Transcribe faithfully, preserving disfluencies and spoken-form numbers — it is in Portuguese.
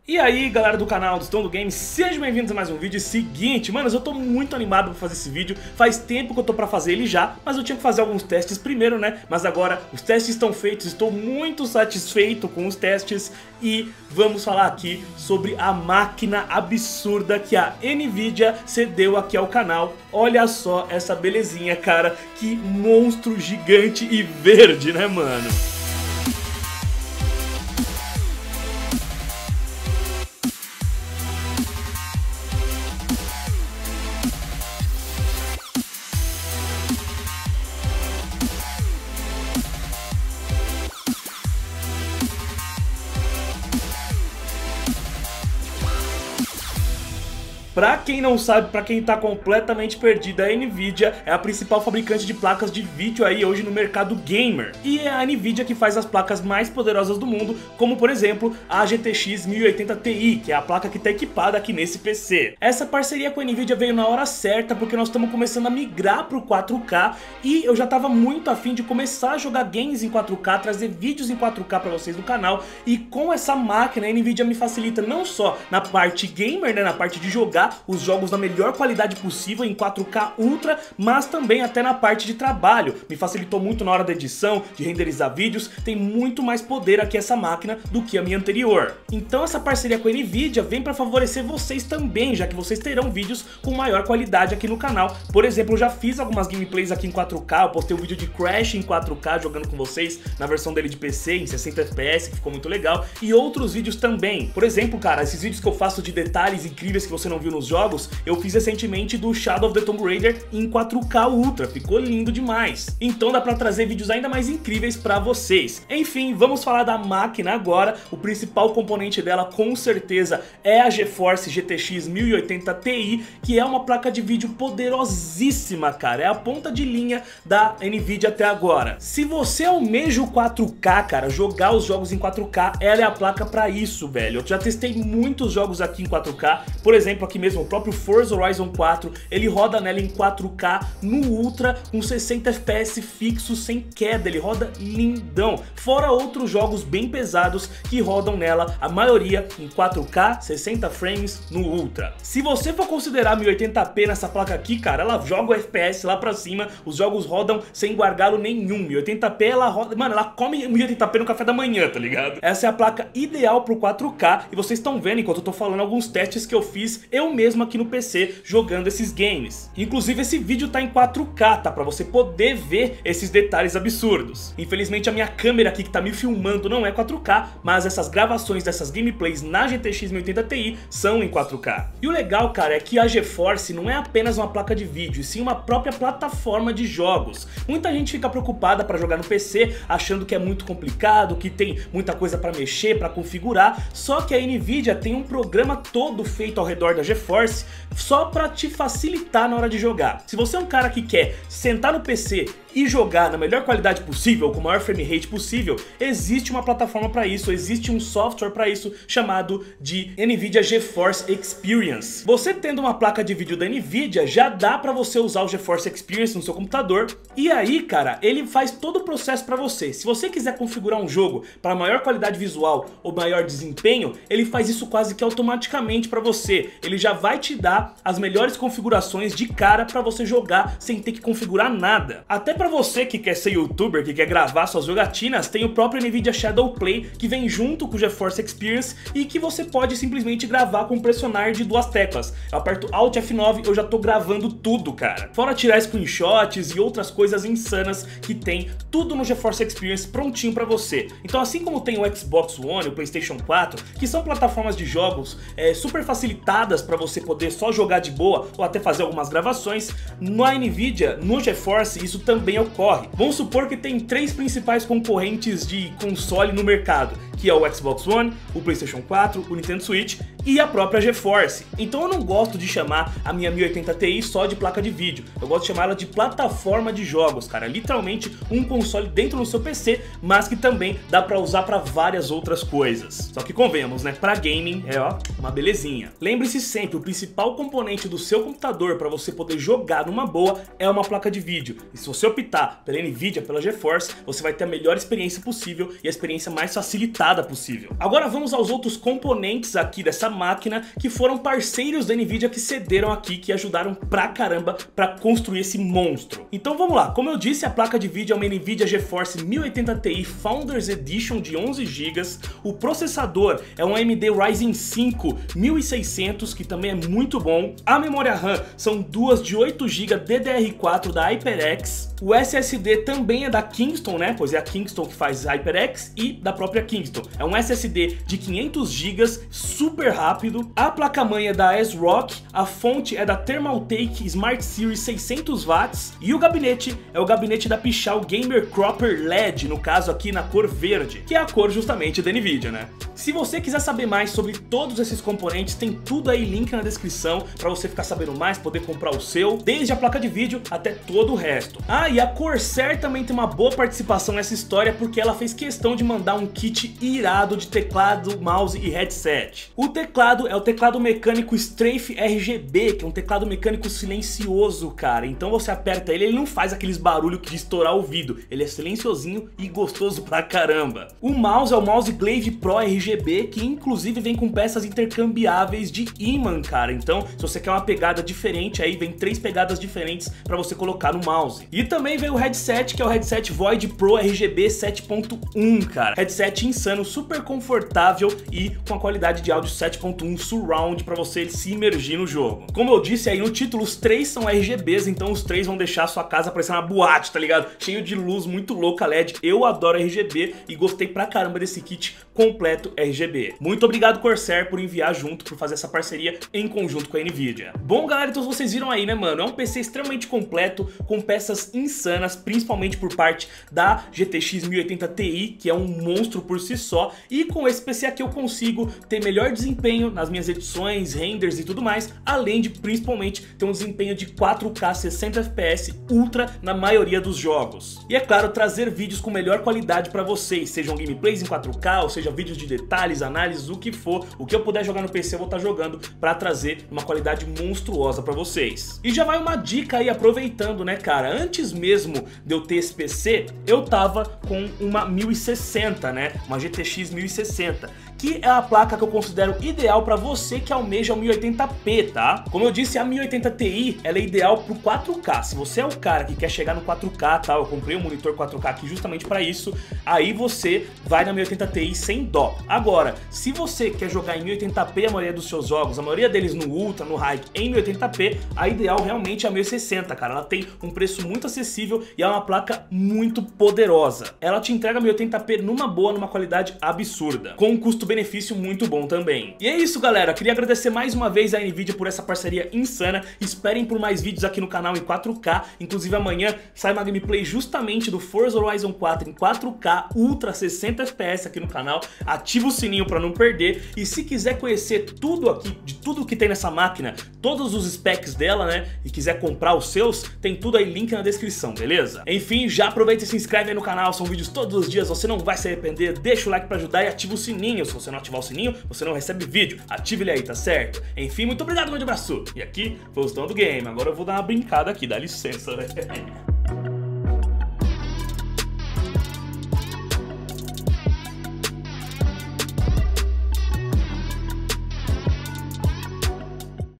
E aí galera do canal do Stone do Games, sejam bem-vindos a mais um vídeo. Seguinte, manos, eu tô muito animado pra fazer esse vídeo. Faz tempo que eu tô pra fazer ele já, mas eu tinha que fazer alguns testes primeiro, né? Mas agora os testes estão feitos, estou muito satisfeito com os testes. E vamos falar aqui sobre a máquina absurda que a Nvidia cedeu aqui ao canal. Olha só essa belezinha, cara, que monstro gigante e verde, né, mano? Pra quem não sabe, pra quem tá completamente perdido, a Nvidia é a principal fabricante de placas de vídeo aí hoje no mercado gamer. E é a Nvidia que faz as placas mais poderosas do mundo, como por exemplo a G T X mil e oitenta Ti, que é a placa que tá equipada aqui nesse P C. Essa parceria com a Nvidia veio na hora certa, porque nós estamos começando a migrar pro quatro K, e eu já tava muito afim de começar a jogar games em quatro K, trazer vídeos em quatro K pra vocês no canal, e com essa máquina a Nvidia me facilita não só na parte gamer, né, na parte de jogar os jogos na melhor qualidade possível em quatro K Ultra, mas também até na parte de trabalho. Me facilitou muito na hora da edição, de renderizar vídeos. Tem muito mais poder aqui essa máquina do que a minha anterior. Então essa parceria com a Nvidia vem para favorecer vocês também, já que vocês terão vídeos com maior qualidade aqui no canal. Por exemplo, eu já fiz algumas gameplays aqui em quatro K, eu postei um vídeo de Crash em quatro K jogando com vocês na versão dele de P C em sessenta F P S, que ficou muito legal, e outros vídeos também. Por exemplo, cara, esses vídeos que eu faço de detalhes incríveis que você não viu nos jogos, eu fiz recentemente do Shadow of the Tomb Raider em quatro K Ultra, ficou lindo demais. Então dá pra trazer vídeos ainda mais incríveis pra vocês. Enfim, vamos falar da máquina agora. O principal componente dela com certeza é a GeForce G T X mil e oitenta Ti, que é uma placa de vídeo poderosíssima, cara. É a ponta de linha da Nvidia até agora. Se você almeja o quatro K, cara, jogar os jogos em quatro K, ela é a placa pra isso, velho. Eu já testei muitos jogos aqui em quatro K, por exemplo, aqui mesmo o próprio Forza Horizon quatro, ele roda nela em quatro K no Ultra com sessenta F P S fixo sem queda, ele roda lindão. Fora outros jogos bem pesados que rodam nela, a maioria em quatro K, sessenta frames no Ultra. Se você for considerar mil e oitenta P nessa placa aqui, cara, ela joga o F P S lá pra cima, os jogos rodam sem gargalo nenhum. mil e oitenta P ela roda, mano, ela come mil e oitenta P no café da manhã, tá ligado? Essa é a placa ideal pro quatro K e vocês estão vendo enquanto eu tô falando alguns testes que eu fiz eu mesmo aqui no P C jogando esses games. Inclusive esse vídeo tá em quatro K, tá? Pra você poder ver esses detalhes absurdos. Infelizmente a minha câmera aqui que tá me filmando não é quatro K, mas essas gravações dessas gameplays na G T X mil e oitenta Ti são em quatro K. E o legal, cara, é que a GeForce não é apenas uma placa de vídeo, e sim uma própria plataforma de jogos. Muita gente fica preocupada pra jogar no P C, achando que é muito complicado, que tem muita coisa pra mexer, pra configurar, só que a Nvidia tem um programa todo feito ao redor da GeForce só pra te facilitar na hora de jogar. Se você é um cara que quer sentar no P C e jogar na melhor qualidade possível, com o maior frame rate possível, existe uma plataforma para isso, existe um software para isso chamado de Nvidia GeForce Experience. Você tendo uma placa de vídeo da Nvidia, já dá para você usar o GeForce Experience no seu computador, e aí, cara, ele faz todo o processo para você. Se você quiser configurar um jogo para maior qualidade visual ou maior desempenho, ele faz isso quase que automaticamente para você. Ele já vai te dar as melhores configurações de cara para você jogar sem ter que configurar nada. Até para você que quer ser youtuber, que quer gravar suas jogatinas, tem o próprio Nvidia Shadow Play que vem junto com o GeForce Experience e que você pode simplesmente gravar com pressionar de duas teclas. Eu aperto Alt F nove, eu já tô gravando tudo, cara. Fora tirar screenshots e outras coisas insanas que tem tudo no GeForce Experience prontinho pra você. Então assim como tem o Xbox One, o PlayStation quatro, que são plataformas de jogos é, super facilitadas pra você poder só jogar de boa ou até fazer algumas gravações, na Nvidia, no GeForce, isso também ocorre. Vamos supor que tem três principais concorrentes de console no mercado, que é o Xbox One, o PlayStation quatro, o Nintendo Switch e a própria GeForce. Então eu não gosto de chamar a minha mil e oitenta Ti só de placa de vídeo, eu gosto de chamar ela de plataforma de jogos, cara. Literalmente um console dentro do seu P C, mas que também dá pra usar pra várias outras coisas. Só que convenhamos, né? Pra gaming é, ó, uma belezinha. Lembre-se sempre, o principal componente do seu computador pra você poder jogar numa boa é uma placa de vídeo. E se você optar pela Nvidia, pela GeForce, você vai ter a melhor experiência possível e a experiência mais facilitada baratada possível. Agora vamos aos outros componentes aqui dessa máquina que foram parceiros da Nvidia que cederam aqui, que ajudaram pra caramba pra construir esse monstro. Então vamos lá, como eu disse, a placa de vídeo é uma Nvidia GeForce mil e oitenta Ti Founders Edition de onze gigas, o processador é um A M D Ryzen cinco mil e seiscentos, que também é muito bom, a memória RAM são duas de oito gigas D D R quatro da HyperX, o S S D também é da Kingston, né, pois é a Kingston que faz HyperX e da própria Kingston, é um S S D de quinhentos gigas, super rápido, a placa-mãe é da ASRock, a fonte é da Thermaltake Smart Series seiscentos watts e o gabinete é o gabinete da Pichau Gamer Cropper L E D, no caso aqui na cor verde, que é a cor justamente da Nvidia, né? Se você quiser saber mais sobre todos esses componentes, tem tudo aí, link na descrição, pra você ficar sabendo mais, poder comprar o seu, desde a placa de vídeo até todo o resto. Ah, e a Corsair também tem uma boa participação nessa história, porque ela fez questão de mandar um kit irado de teclado, mouse e headset. O teclado é o teclado mecânico Strafe R G B, que é um teclado mecânico silencioso, cara. Então você aperta ele, ele não faz aqueles barulhos de estourar o ouvido, ele é silenciosinho e gostoso pra caramba. O mouse é o mouse Glaive Pro R G B, que inclusive vem com peças intercambiáveis de ímã, cara. Então, se você quer uma pegada diferente, aí vem três pegadas diferentes pra você colocar no mouse. E também vem o headset, que é o headset Void Pro R G B sete ponto um, cara. Headset insano, super confortável e com a qualidade de áudio sete ponto um Surround pra você se imergir no jogo. Como eu disse aí no título, os três são R G Bs, então os três vão deixar a sua casa parecendo uma boate, tá ligado? Cheio de luz, muito louca L E D. Eu adoro R G B e gostei pra caramba desse kit completo R G B. Muito obrigado, Corsair, por enviar junto, por fazer essa parceria em conjunto com a Nvidia. Bom, galera, então vocês viram aí, né, mano? É um P C extremamente completo, com peças insanas, principalmente por parte da G T X mil e oitenta Ti, que é um monstro por si só, e com esse P C aqui eu consigo ter melhor desempenho nas minhas edições, renders e tudo mais, além de principalmente ter um desempenho de quatro K sessenta F P S ultra na maioria dos jogos. E é claro, trazer vídeos com melhor qualidade pra vocês, sejam gameplays em quatro K, ou seja, vídeos de detalhes, análises, o que for, o que eu puder jogar no P C eu vou estar jogando pra trazer uma qualidade monstruosa pra vocês. E já vai uma dica aí, aproveitando, né, cara, antes mesmo de eu ter esse P C, eu tava com uma mil e sessenta, né, uma G T X mil e sessenta, que é a placa que eu considero ideal para você que almeja o mil e oitenta p, tá? Como eu disse, a mil e oitenta Ti, ela é ideal pro quatro K. Se você é o cara que quer chegar no quatro K, tá? Eu comprei um monitor quatro K aqui justamente para isso. Aí você vai na mil e oitenta Ti sem dó. Agora, se você quer jogar em mil e oitenta p a maioria dos seus jogos, a maioria deles no Ultra, no High, em mil e oitenta p, a ideal realmente é a mil e sessenta, cara. Ela tem um preço muito acessível e é uma placa muito poderosa. Ela te entrega mil e oitenta p numa boa, numa qualidade absurda, com um custo-benefício muito bom também. E é isso, galera. Queria agradecer mais uma vez a Nvidia por essa parceria insana. Esperem por mais vídeos aqui no canal em quatro K. Inclusive amanhã sai uma gameplay justamente do Forza Horizon quatro em quatro K Ultra sessenta F P S aqui no canal. Ativa o sininho para não perder. E se quiser conhecer tudo aqui, de tudo que tem nessa máquina, todos os specs dela, né, e quiser comprar os seus, tem tudo aí, link na descrição, beleza? Enfim, já aproveita e se inscreve aí no canal. São vídeos todos os dias, você não vai se arrepender. Deixa o like para ajudar e ativa o sininho. Se você não ativar o sininho, você não recebe vídeo. Ative ele aí, tá certo? Enfim, muito obrigado, um grande abraço. E aqui foi o Gustavo do Game. Agora eu vou dar uma brincada aqui, dá licença, né?